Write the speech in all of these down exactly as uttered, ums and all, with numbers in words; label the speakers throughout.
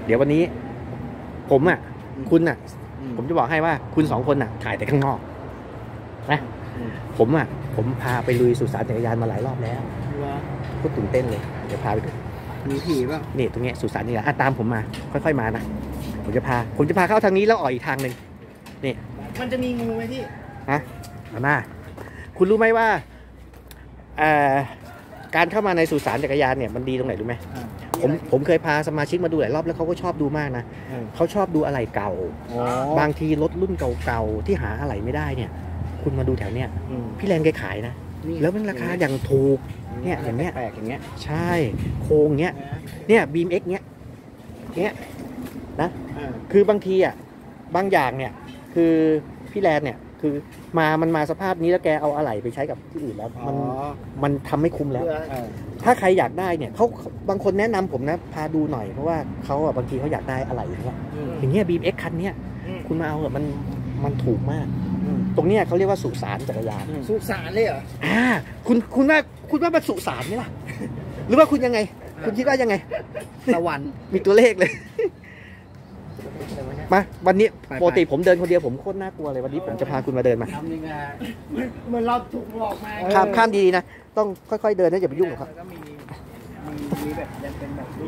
Speaker 1: เดี๋ยววันนี้ผมอ่ะคุณอ่ะผมจะบอกให้ว่าคุณสองคนอ่ะถ่ายแต่ข้างนอกนะผมอ่ะผมพาไปลุยสุสานจักรยานมาหลายรอบแล้วก็ตื่นเต้นเลยเดี๋ยวพาไปดู
Speaker 2: มีผีป่ะ
Speaker 1: นี่ตรงเนี้ยสุสานนี่แหละตามผมมาค่อยๆมานะผมจะพาผมจะพาเข้าทางนี้แล้วออกอีกทางหนึ่งนี่
Speaker 2: มันจะมีงูไหมพี่
Speaker 1: ฮะมาหน้าคุณรู้ไหมว่าการเข้ามาในสุสานจักรยานเนี่ยมันดีตรงไหนรู้ไหมผมผมเคยพาสมาชิกมาดูหลายรอบแล้วเขาก็ชอบดูมากนะเขาชอบดูอะไรเก่าบางทีรถรุ่นเก่าๆที่หาอะไรไม่ได้เนี่ยคุณมาดูแถวเนี้ยพี่แลนแกขายนะแล้วมันราคาอย่างถูกเนี่ยอย่างเนี้ย
Speaker 2: แปลกอย่างเงี้ย
Speaker 1: ใช่โครงเนี้ยเนี่ยบีมเอ็กเนี้ยเนี้ยนะคือบางทีอ่ะบางอย่างเนี่ยคือพี่แลนเนี่ยคือมามันมาสภาพนี้แล้วแกเอาอะไหล่ไปใช้กับที่อื่นแล้วมันมันทำไม่คุ้มแล้วถ้าใครอยากได้เนี่ยเขาบางคนแนะนำผมนะพาดูหน่อยเพราะว่าเขาอ่ะบางทีเขาอยากได้อะไหล่อย่างเงี้ยอย่างเงี้ยบีมเอ็กคันเนี้ยคุณมาเอาแบบมันมันถูกมากตรงเนี้ยเขาเรียกว่าสุสานจักรยาน
Speaker 2: สุสานเลยเหรอ
Speaker 1: อ่าคุณคุณว่าคุณว่ามันสุสานไหมล่ะหรือว่าคุณยังไงคุณคิดว่ายังไง
Speaker 2: สวรรค์
Speaker 1: มีตัวเลขเลยมาวันนี้ปกติผมเดินคนเดียวผมโคตรน่ากลัวเลยวันนี้ผมจะพาคุณมาเดินมา
Speaker 2: เหมือนเราถูกหลอกมา
Speaker 1: ข้ามข้ามดีๆนะต้องค่อยๆเดินนะอย่าไปยุ่งกับเขา
Speaker 2: มีแบบยังเป็นแบบนี้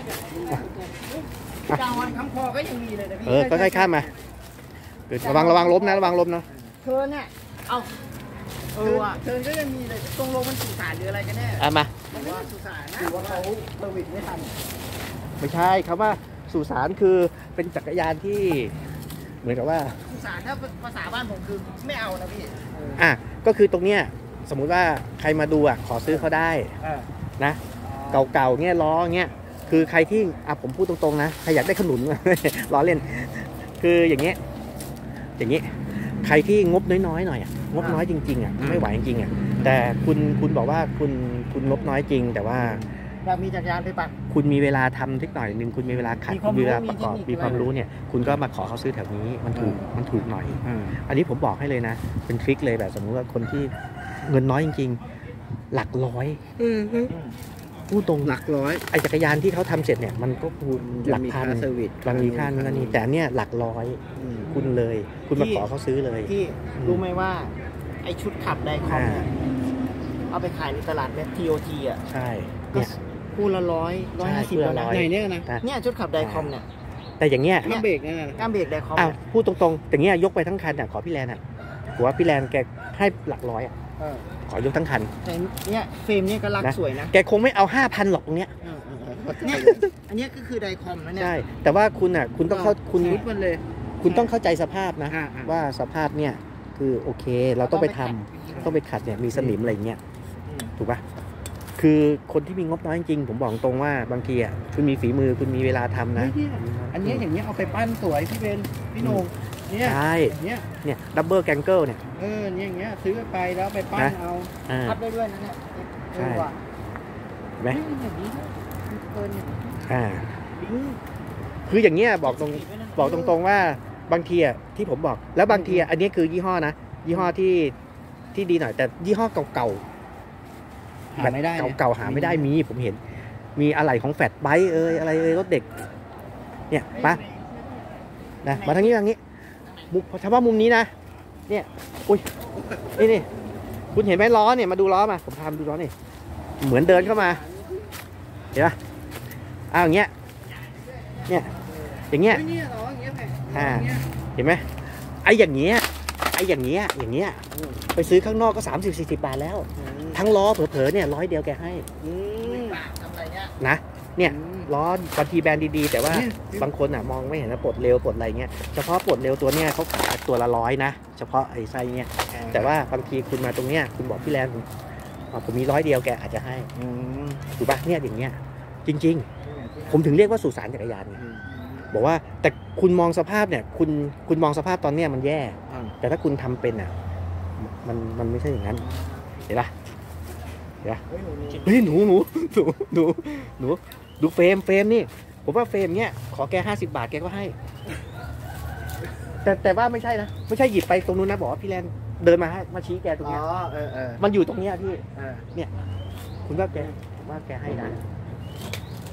Speaker 2: กลางวันคำคอก็ยังมีเลยนะพี่
Speaker 1: เออค่อยๆข้ามมาระวังระวังล้มนะระวังล้มนะ
Speaker 2: เธอเนี่ยเอาเออว่ะเธอก็ยังมีเลยตรงลงมันสุสานหรืออะไรกันแน่
Speaker 1: อ่ะมา
Speaker 2: ว่าสุสานนะหรือว่าเขาเซอร์วิสไม่ทัน
Speaker 1: ไม่ใช่ครับว่าสุสานคือเป็นจักรยานที่เหมือนกับว่า
Speaker 2: สุสานถ้าภาษาบ้านผมคือไม่เอานะพี่
Speaker 1: อ่ะก็คือตรงเนี้ยสมมุติว่าใครมาดูอ่ะขอซื้อเขาได้นะเก่าๆเงี้ยล้อเงี้ยคือใครที่อ่ะผมพูดตรงๆนะใครอยากได้ขนุนล้อเล่นคืออย่างเงี้ยอย่างเงี้ยใครที่งบน้อยๆหน่อยอ่ะงบน้อยจริงๆอ่ะไม่ไหวจริงๆอ่ะแต่คุณคุณบอกว่าคุณคุณงบน้อยจริงแต่ว่า
Speaker 2: อยากมีจักรยานไปปัก
Speaker 1: คุณมีเวลาทำทิกหน่อยนึงคุณมีเวลาขัดมีเวลาประกอบมีความรู้เนี่ยคุณก็มาขอเขาซื้อแถวนี้มันถูกมันถูกหน่อยอันนี้ผมบอกให้เลยนะเป็นทริคเลยแบบสมมติว่าคนที่เงินน้อยจริงๆหลักร้อยพูดตรง
Speaker 2: หลักร้อย
Speaker 1: ไอ้จักรยานที่เขาทำเสร็จเนี่ยมันก็คูณหลักพันบางมีค่านั่นนี่แต่เนี่ยหลักร้อยคุณเลยคุณมาขอเขาซื้อเลย
Speaker 2: พี่รู้ไหมว่าไอ้ชุดขับไดคอมเนี่ยเอาไปขายในตลาดเน็ต ที โอ ที อ่ะ
Speaker 1: ใช่เนี่ย
Speaker 2: คู่ละร้อยร้อยห้าสิบแล้วนะไหนเนี่ยนะเนี่ยชุดขับไดคอมเนี่ย
Speaker 1: แต่อย่างเงี้ย
Speaker 2: ก้ามเบรกเนี่ยก้ามเบรกไดคอม
Speaker 1: อ้าวพูดตรงๆอย่างเงี้ยยกไปทั้งคันอ่ะขอพี่แลนอ่ะหัวพี่แลนแกให้หลักร้อยอ่ะขอยกทั้งคัน
Speaker 2: แต่เนี่ยเฟรมเนี่ยก็รักสวยนะ
Speaker 1: แกคงไม่เอาห้าพันหรอกตรงเนี้ย
Speaker 2: เนี่ยอันนี้ก็คือไดคอมนะเนี่ย
Speaker 1: ใช่แต่ว่าคุณอ่ะคุณต้องเข้าคุณ
Speaker 2: รุดมันเลย
Speaker 1: คุณต้องเข้าใจสภาพนะว่าสภาพเนี่ยคือโอเคเราต้องไปทำต้องไปขัดเนี่ยมีสนิมอะไรเงี้ยถูกป่ะคือคนที่มีงบน้อยจริงๆผมบอกตรงว่าบางทีอ่ะคุณมีฝีมือคุณมีเวลาทำนะ
Speaker 2: อันนี้อย่างเงี้ยเอาไปปั้นสวยพี่เบนพี่โหน่งเนี่ย
Speaker 1: ใช่เนี่ยเนี่ยดับเบิลแกงเกิลเนี่ย
Speaker 2: เออเนี่ยอย่างเงี้ยซื้อไปแล้วไปปั้นเอาพับได้ด้วยนะเนี่ย
Speaker 1: ใช่ไหมอ่าคืออย่างเงี้ยบอกตรงบอกตรงๆว่าบางทีอ่ะที่ผมบอกแล้วบางทีอ่ะอันนี้คือยี่ห้อนะยี่ห้อที่ที่ดีหน่อยแต่ยี่ห้อเก่าๆ
Speaker 2: หาไม่ได้
Speaker 1: เก่าๆหาไม่ได้มีผมเห็นมีอะไหล่ของแฟตไบค์เอ้ยอะไรเอ้ยรถเด็กเนี่ยมานะมาทางนี้ทางนี้มุมเฉพาะมุมนี้นะเนี่ยอุ้ยนี่นี่คุณเห็นไหมล้อเนี่ยมาดูล้อมาผมพามาดูล้อนี่เหมือนเดินเข้ามาเห็นปะอ้าวอย่างเงี้ยเนี่ยอย่างเงี้ยอ่าเห็นไหมไอ้อย่างเงี้ยไอ้อย่างเงี้ยอย่างเงี้ยไปซื้อข้างนอกก็สามสิบสี่สิบบาทแล้วทั้งล้อเผลอๆเนี่ยร้อยเดียวแกให้นะเนี่ยล้อบางทีแบรนด์ดีๆแต่ว่าบางคนอ่ะมองไม่เห็นนะปลดเร็วปลดอะไรเงี้ยเฉพาะปลดเร็วตัวเนี้ยเขาขายตัวละร้อยนะเฉพาะไอ้ไส้เนี้ยแต่ว่าบางทีคุณมาตรงเนี้ยคุณบอกพี่แลนผมผมมีร้อยเดียวแกอาจจะให้ถูกปะเนี่ยอย่างเงี้ยจริงๆผมถึงเรียกว่าสุสานจักรยานไงบอกว่าแต่คุณมองสภาพเนี่ยคุณคุณมองสภาพตอนเนี้ยมันแย่แต่ถ้าคุณทำเป็นอ่ะมันมันไม่ใช่อย่างนั้นเห็นปะเห็นปะเฮ้ยหนูหนูหนูหนูหนูดูเฟรมเฟรมนี่ผมว่าเฟรมเนี้ยขอแกห้าสิบบาทแกก็ให้แต่แต่ว่าไม่ใช่นะไม่ใช่หยิบไปตรงนู้นนะบอกว่าพี่แลนเดินมาให้มาชี้แกตรงนี้มันอยู่ตรงเนี้ยพี่เนี่ยคุณว่าแกว่าแกให้นะ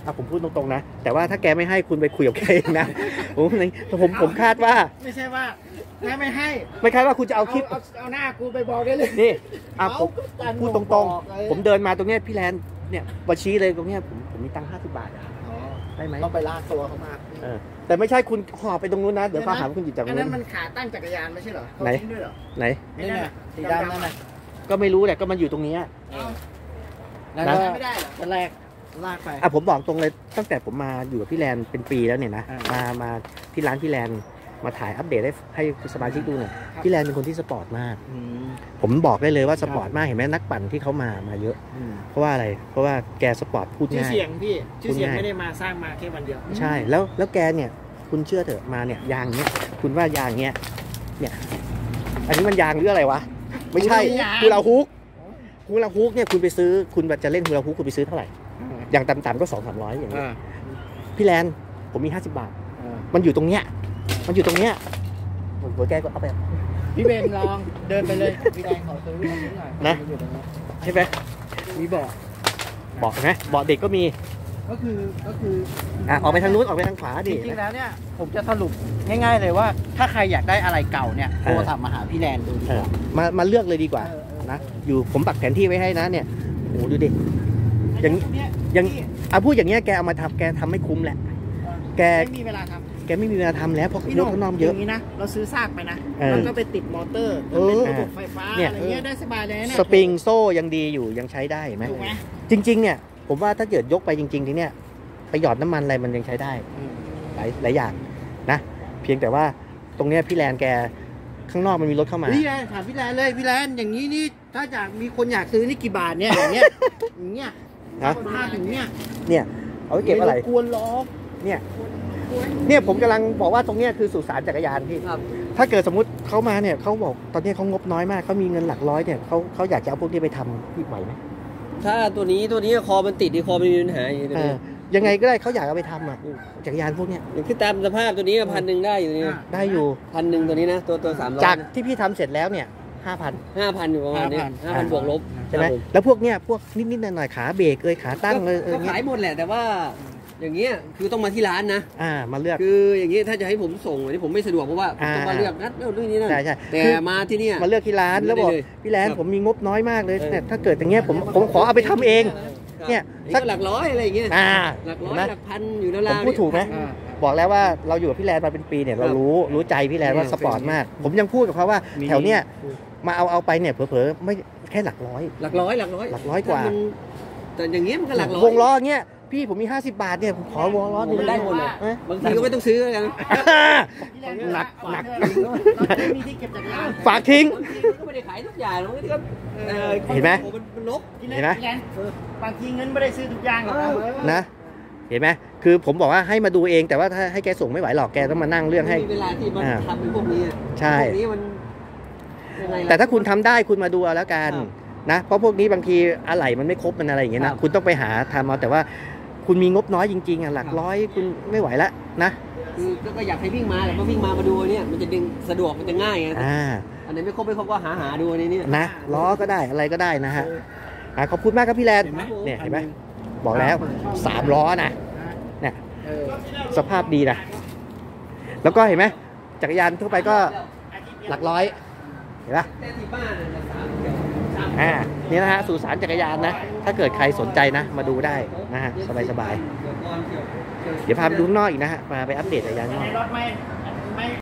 Speaker 1: อ่ะผมพูดตรงๆนะแต่ว่าถ้าแกไม่ให้คุณไปคุยกับแกเองนะ ผมผมผมคาดว่า
Speaker 2: ไม่ใช่ว่าแม่ไม่ให้
Speaker 1: ไม่คาดว่าคุณจะเอาคลิป
Speaker 2: เอาเอาหน้ากูไปบอกได้เลย
Speaker 1: นี่อ่ะผม
Speaker 2: เอา
Speaker 1: พูดตรงๆผมเดินมาตรงเนี้ยพี่แลนเนี่ยบัญชีเลยตรงเนี้ยผมผมมีตังค์ห้าสิบบาทอ่ะ
Speaker 2: อ๋อ
Speaker 1: ได้ไหม
Speaker 2: ต้องไปลากตัวเขามา
Speaker 1: เออแต่ไม่ใช่คุณห่อไปตรงนู้นนะเดี๋ยวเขาหาว่าคุณหยิบจาก
Speaker 2: อัน
Speaker 1: นู้
Speaker 2: นั้น นมันขาตั้งจักรยานไม่ใช่เหรอเขา
Speaker 1: ไหน
Speaker 2: ทิ้งด้วยเหรอ
Speaker 1: ไหน
Speaker 2: นี่น่ะสีดำนั่นน่ะ
Speaker 1: ก็ไม่รู้แหละก็มันอยู่ตรงเนี้ย
Speaker 2: แล้ว
Speaker 1: นะ
Speaker 2: ก็ไม่ได้เหรอจะแลกลากไป
Speaker 1: อ่ะผมบอกตรงเลยตั้งแต่ผมมาอยู่กับพี่แลนเป็นปีแล้วเนี่ยนะ
Speaker 2: อ่าม
Speaker 1: มามาที่ร้านพี่แลนมาถ่ายอัปเดตให้ให้สมาชิกดูหน่อย
Speaker 2: ครับ
Speaker 1: พี่แลนเป็นคนที่สปอร์ตมาก
Speaker 2: อืม
Speaker 1: ผมบอกได้เลยว่าส
Speaker 2: ครับ
Speaker 1: ปอร์ตมากเห็นไหมนักปั่นที่เขามามาเยอะ
Speaker 2: อืม
Speaker 1: เพราะว่าอะไรเพราะว่าแกสปอร์ตพูด
Speaker 2: ชื่อ
Speaker 1: ง่าย
Speaker 2: เสียงพี่ชื่อเสียง
Speaker 1: พูดง่าย
Speaker 2: ไม่ได้มาสร้างมาแค่วันเดียว
Speaker 1: ใช่แล้วแล้วแกเนี่ยคุณเชื่อเถอะมาเนี่ยยางเนี่ยคุณว่ายางเนี่ยเนี่ยอันนี้มันยางหรืออะไรวะไม่ใช่ฮูลาฮุกฮูลาฮุกเนี่ยคุณไปซื้อคุณจะเล่นฮูลาฮุกคุณไปซื้อเท่าไหร่อย่างต่ำๆก็สองสามร้อยอย่างเงี้ย
Speaker 2: อ่า
Speaker 1: พี่แลนผมมีห้าสิบบาท
Speaker 2: อ่า
Speaker 1: มันอยู่ตรงเนี้ยมันอยู่ตรงเนี้ยหัวแกก็เอาไป
Speaker 2: พี่เบนลองเดินไปเลยพี่แดงขอซื้ออันนี้หน่อย
Speaker 1: นะ
Speaker 2: อยู่ตรงนี้
Speaker 1: ใช่ไหม
Speaker 2: มีเบาะ
Speaker 1: บอกไหมบอกเด็กก็มี
Speaker 2: ก็คือก็คือ
Speaker 1: อ่ะออกไปทางนู้นออกไปทางขวา
Speaker 2: จ
Speaker 1: ดิ
Speaker 2: ริงๆแล้วเนี่ยผมจะสรุปง่ายๆเลยว่า ถ้าใครอยากได้อะไรเก่าเนี่ยโทรศัพท์มาหาพี่แลนดูดี
Speaker 1: เอก อ
Speaker 2: ว่า
Speaker 1: มามาเลือกเลยดีกว่า
Speaker 2: เออเออ
Speaker 1: นะอยู่ผมปักแผนที่ไว้ให้นะเนี่ยโอ้โหดูดิ อย่างนี้
Speaker 2: เนี้
Speaker 1: อย่างอ่ะพูดอย่างเงี้ยแกเอามาทำแกทำไม่คุ้มแหละ แก
Speaker 2: ไม่มีเวลาท
Speaker 1: แกไม่มีเวลาทำแล้วเพราะ
Speaker 2: ำพี่
Speaker 1: รถข้างนอกเยอะ
Speaker 2: ย่างนี้นะเราซื้อซากไปนะ
Speaker 1: เออ
Speaker 2: แล้วก็ไปติดมอเตอร์
Speaker 1: เออ
Speaker 2: เป็นระบบไฟฟ้า
Speaker 1: เนี่ย
Speaker 2: อะไรเงี้ยได้สบายเลยนะ
Speaker 1: สปริงโซ่ยังดีอยู่ยังใช้ได้เห็นไหม
Speaker 2: ถูกไหม
Speaker 1: จริงๆเนี่ยผมว่าถ้าเกิดยกไปจริงๆทีเนี้ยไปหยอดน้ำมันอะไรมันยังใช้ได้
Speaker 2: อืม
Speaker 1: หลายหลายอย่างนะ เพียงแต่ว่าตรงเนี้ยพี่แลนแกข้างนอกมันมีรถเข้ามา
Speaker 2: พี่แลนถามพี่แลนเลยพี่แลนอย่างนี้นี่ถ้าอยากมีคนอยากซื้อนี่กี่บาทเนี่ยอย่างเงี้ยอย่างเงี้ย
Speaker 1: นะ
Speaker 2: ห้าถึงเนี่ย
Speaker 1: เนี่ยเอาไว้เก็บอะไร
Speaker 2: ม่กวนล้อ
Speaker 1: เนี่ย
Speaker 2: กวน
Speaker 1: เนี่ยผมกำลังบอกว่าตรงเนี้ยคือสุสานจักรยานพี่
Speaker 2: ครับ
Speaker 1: ถ้าเกิดสมมติเขามาเนี่ยเขาบอกตอนนี้เขางบน้อยมากเขามีเงินหลักร้อยเนี่ยเขาเขาอยากจะเอาพวกนี้ไปทำพี่ไหวไหม
Speaker 3: ถ้าตัวนี้ตัวนี้คอมันติดดีคอมันมีปัญหาอยู่ตัว
Speaker 1: เอ
Speaker 3: นี้
Speaker 1: อยังไงก็ได้เขาอยากเอาไปทำอ่ะจักรยานพวกเนี้ย
Speaker 3: คือตามสภาพตัวนี้พันหนึ่งได้อยู่นี่
Speaker 2: อ่า
Speaker 1: ได้อยู่
Speaker 3: พันหนึ่งตัวนี้นะตัวตัวสามร้อย
Speaker 1: จากที่พี่ทำเสร็จแล้วเนี่ยห้าพัน
Speaker 3: ห้าพันอยู่ประมาณนี้ห้าพันบวกลบ
Speaker 1: ใช่ไหม
Speaker 3: ครับผ
Speaker 1: แล้วพวกเนี้ยพวกนิดๆหน่อยๆขาเบรกเอยขาตั้งเลยเออ
Speaker 3: ก็
Speaker 1: อย่างเงี้
Speaker 3: ขาย ยหมดแหละแต่ว่าอย่างเงี้ยคือต้องมาที่ร้านนะ
Speaker 1: อ่ามาเลือก
Speaker 3: คืออย่างเงี้ยถ้าจะให้ผมส่งอันนี้ผมไม่สะดวกเพราะว่าผมต้องมา
Speaker 1: อ่า
Speaker 3: เลือกนัดเรื่องนี้นั่น
Speaker 1: ใช่ใช่
Speaker 3: แต่
Speaker 1: คือ
Speaker 3: มาที่เนี่ย
Speaker 1: มาเลือกที่ร้านแล้วบอก
Speaker 3: ได้เลย
Speaker 1: พี่แลน
Speaker 3: ครับ
Speaker 1: ผมมีงบน้อยมากเลย
Speaker 3: เออ
Speaker 1: เนี่ยถ้าเกิดอย่างเงี้ยผมผมขอเอาไปทำเอง
Speaker 3: ครับ
Speaker 1: เนี่ย
Speaker 3: อันนี้ก็หลักร้อยอะไรอย่างเงี้ย
Speaker 1: อ่า
Speaker 3: หลักร้อ
Speaker 1: เห็น
Speaker 3: ย
Speaker 1: ไหม
Speaker 3: หลักพันอยู่แล้ว
Speaker 1: ผม
Speaker 3: ล่ะ
Speaker 1: พูดถูกไหม
Speaker 2: อ่า
Speaker 1: บอกแล้วว่าเราอยู่กับพี่แลนมาเป็นปีเนี่ยเรารู้รู้ใจพี่แลนว่า
Speaker 3: เออ
Speaker 1: สปอร์ตมาก ผมยังพูดกับเขาว่า
Speaker 2: มี
Speaker 1: แถวเนี้ยมาเอาเอาไปเนี่ยเผลอๆไม่แค่หลักร้อย
Speaker 3: หลักร้อยหลักร้อย
Speaker 1: หลักร้อยกว่า
Speaker 3: ถ้มันแต่อย่างเงี้ยมันก็หลักร้อยว
Speaker 1: งล้อเงี้ยพี่ผมมีห้าสิบบาทเนี่ยผมขอวงล้อหนึง
Speaker 3: มันได้หมดเลย
Speaker 1: เอ๊ะ
Speaker 3: บางทีก็ไม่ต้องซื้อแล้วกัน
Speaker 1: หนักหนัก
Speaker 2: เราจะมีที่เก็บจักรยาน
Speaker 1: ฝากทิ้ง
Speaker 3: บางทีมันก็ไม่ได้ขายทุกอย่างหรอกมันก็อ่อ
Speaker 1: เห็นไหม
Speaker 3: โอ้มันมันลบ
Speaker 2: พี่แล
Speaker 1: เห็นไหม
Speaker 2: พี่แลเออบางทีเงินไม่ได้ซื้อทุกอย่างหรอกนะ
Speaker 1: นะ เห็นไหมคือผมบอกว่าให้มาดูเองแต่ว่าถ้าให้แกส่งไม่ไหวหรอกแกต้องมานั่งเรื่องให้
Speaker 3: ไม่มีเวลาที่มัน
Speaker 1: อ่า
Speaker 3: ทำเป็นพวกนี้อะ
Speaker 1: ใช่
Speaker 3: พวกนี้มันยังไงล่ะ
Speaker 1: แต่ถ้าคุณทำได้คุณมาดูเอาแล้วกัน
Speaker 3: ครับ
Speaker 1: นะเพราะพวกนี้บางทีอะไหล่มันไม่ครบมันอะไรอย่างเงี้ย
Speaker 3: ครั
Speaker 1: นะ
Speaker 3: บ
Speaker 1: คุณต้องไปหาทำเอาแต่ว่าคุณมีงบน้อยจริงๆอ่ะหลักร้อยคุณไม่ไหวละนะ
Speaker 3: คือก็อยากให้วิ่งมาแต่พอวิ่งมามาดูเนี่ยมันจะดึงสะดวกมันจะง่ายไง
Speaker 1: อ่า
Speaker 3: อันไหนไม่ครบไม่ครบก็หาหาดูอันนี้เนี่ย
Speaker 1: นะล้อก็ได้อะไรก็ได้นะฮะอ่ะขอบคุณมากครับพี่แลน
Speaker 2: เห็นไหม
Speaker 1: เนี่ยเห็นไหมบอกแล้วสามล้อนะเนี่ย
Speaker 2: เออ
Speaker 1: สภาพดีนะแล้วก็เห็นไหมจักรยานทั่วไปก็หลักร้อยเห็นปะ
Speaker 3: แต่ที่บ้านเนี่ยสามเดี๋ยวสาม
Speaker 1: อ่านี่นะฮะสู่สารจักรยานนะ ถ้าเกิดใครสนใจนะ มาดูได้นะฮะสบายๆ
Speaker 3: เดี๋ยวก่อนเดี๋ยว
Speaker 1: เดี๋ยวพาไปดูข้างนอกอีกนะฮะมาไปอัปเดตจักรยานข้างน
Speaker 2: ใน
Speaker 1: อก
Speaker 2: รถไม่ไม่